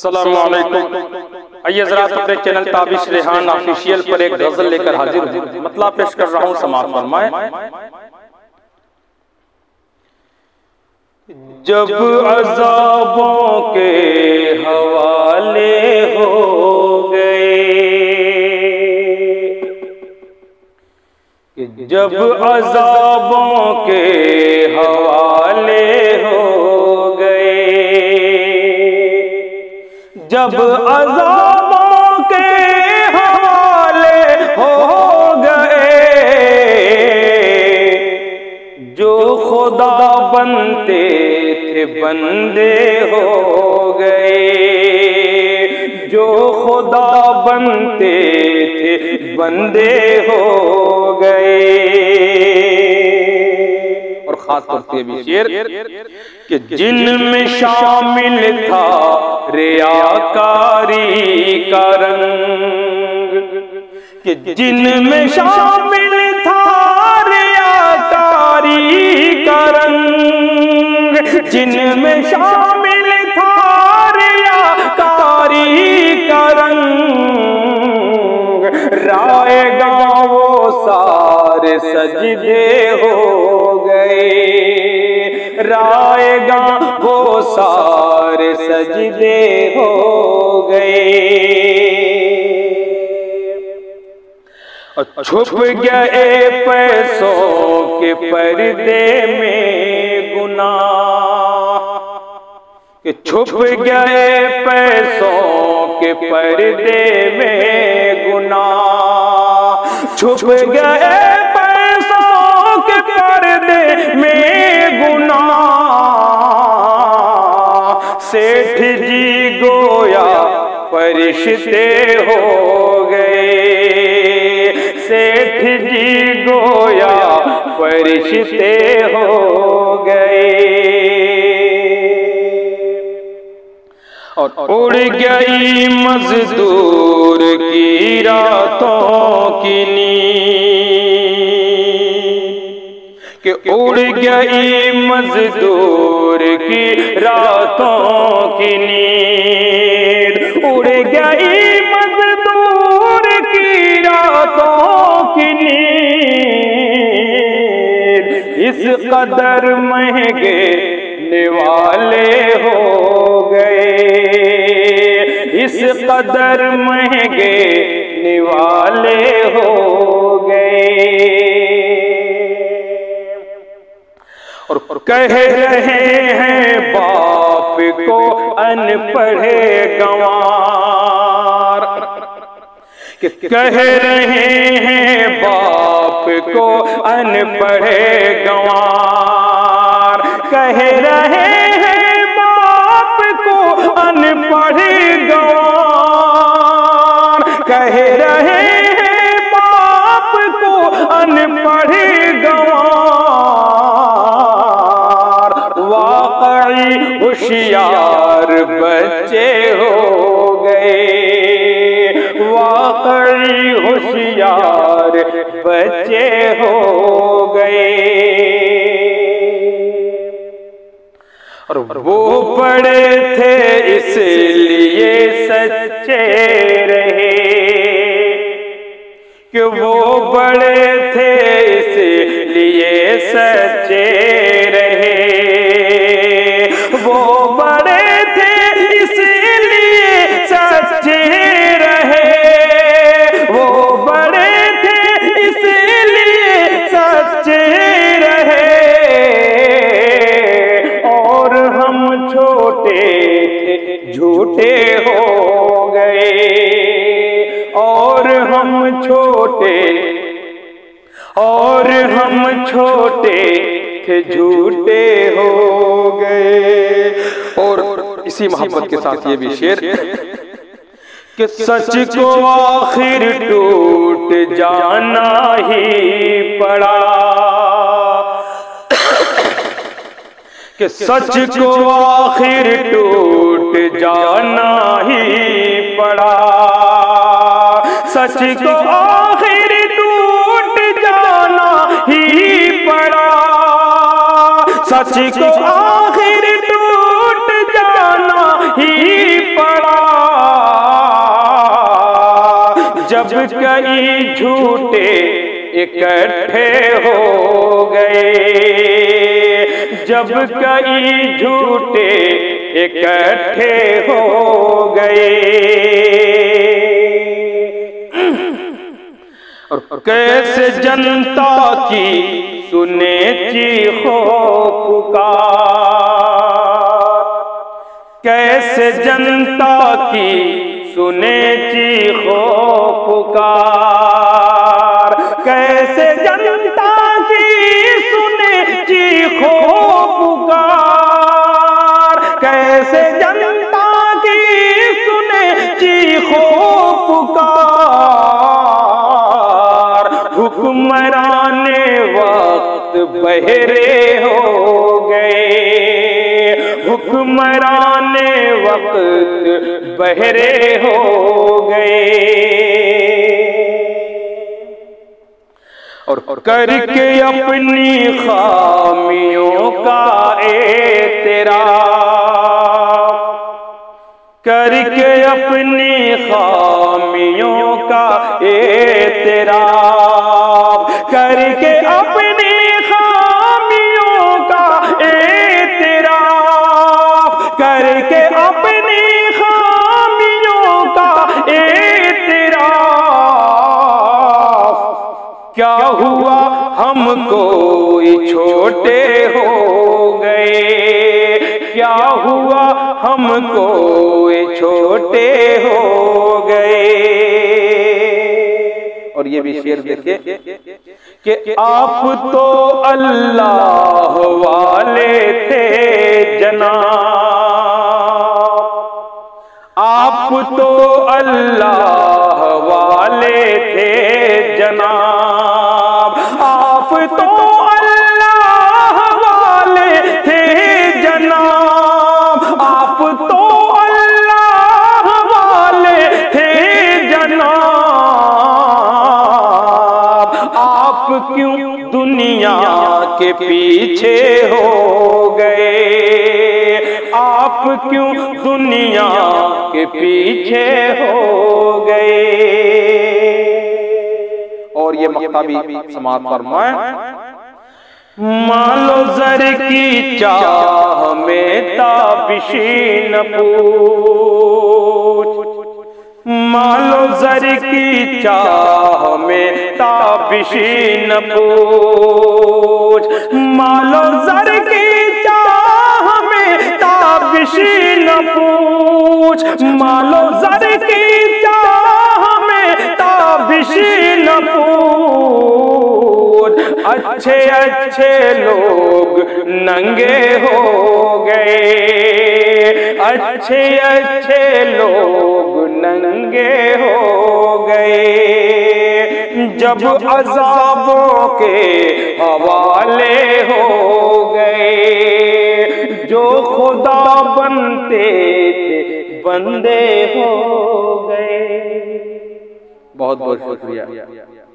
अस्सलामु अलैकुम। आइए जरा अपने चैनल ताबिश रेहान ऑफिशियल पर एक गजल लेकर हाजिर हूँ। मतलब पेश कर रहा हूँ, समाअत फरमाएं। जब अज़ाबों के हवाले हो गए, जब अज़ाबों के हवाले हो गए, जब अज़ाबों के हवाले हो गए, जो खुदा बनते थे बंदे हो गए, जो खुदा बनते थे बंदे हो गए। और खास तौर से भी शेर कि जिनमें शामिल था रियाकारी का रंग, कि जिनमें शामिल था रियाकारी का रंग, जिनमें शामिल था रियाकारी का रंग, राएगा वो सारे सजदे हो गए, राएगा वो सारे सजदे हो गए। छुप गए पैसों के पर्दे में गुनाह, कि छुप गए पैसों के पर्दे में गुनाह, छुप गए पैसों के पर्दे में गुनाह। सेठ जी गोया फरिश्ते हो गए, सेठ जी गोया फरिश्ते हो गए। और उड़ गई मजदूर की रातों की नींद, कि उड़ गई मजदूर की रातों की नींद, उड़ गई मजदूर की रातों की नींद। इस कदर महंगे निवाले हो गए, इस कदर महंगे निवाले हो गए। और कह रहे हैं बाप को अनपढ़े गंवार, कि कह रहे हैं बाप को अनपढ़े गंवार, कह रहे हैं बाप को अनपढ़े गंवार, कह रहे हैं बाप को अनपढ़े गंवार। वाकई होशियार बच्चे हो गए, वाकई होशियार बच्चे हो गए। और वो बड़े थे इसलिए सच्चे रहे, कि वो बड़े थे इसलिए सच्चे रहे, वो बड़े थे इसलिए सच्चे रहे, वो बड़े थे इसलिए सच्चे रहे। और हम छोटे थे झूठे हो गए, और हम छोटे, और हम छोटे थे झूठे हो गए। और इसी मोहब्बत के साथ ये भी शेर कि सच को आखिर टूट जाना ही पड़ा, कि सच को आखिर टूट जाना ही पड़ा, सच को आखिर टूट जाना ही पड़ा, सच को आखिर टूट जाना ही पड़ा। कई झूठे इकट्ठे हो गए, जब कई झूठे इकट्ठे हो गए, और कैसे जनता की सुने चीखो पुकार, कैसे जनता की सुने चीखो पुकार, कैसे जनता की सुने चीखो पुकार, कैसे जनता की सुने चीखो पुकार। हुक्मराने वक्त बहरे हो गए, हुक्मराने वक्त बहरे हो गए, और करके अपनी खामियों का एतराफ, करके अपनी खामियों का एतराफ, करके अपनी खामियों का एतराफ, करके अपनी खामियों का एतराफ। क्या हुआ हम कोई छोटे हो गए, क्या हुआ हम कोई छोटे हो गए। और ये भी शेर देखिए कि आप तो अल्लाह वाले थे जनाब, आप तो अल्लाह वाले थे जनाब, आप तो अल्लाह वाले थे जनाब, आप तो अल्लाह वाले थे जनाब। आप क्यों दुनिया के पीछे हो गए, आप क्यों दुनिया के पीछे हो गए। और ये मक्ता भी समाप्त फरमाए, मालो ज़र की चाह में ताबिशी न पूछ, मालो ज़र की चाह में ताबिशी न पूछ, मालो ज़र की चाह में ताबिशी न पूछ, मालो ज़र की चाह में ताबिशी न पूछ। अच्छे अच्छे लोग नंगे हो गए, अच्छे अच्छे लोग नंगे हो गए, जब अज़ाबों के हवाले हो गए, जो खुदा बनते थे बंदे हो गए। बहुत बहुत शुक्रिया।